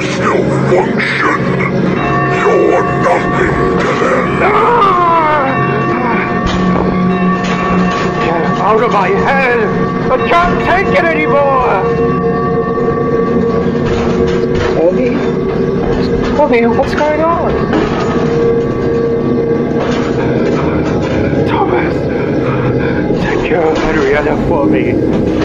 still function. You're nothing to them. Get out of my head! I can't take it anymore! Tommy, what's going on? Thomas, take care of Henrietta for me.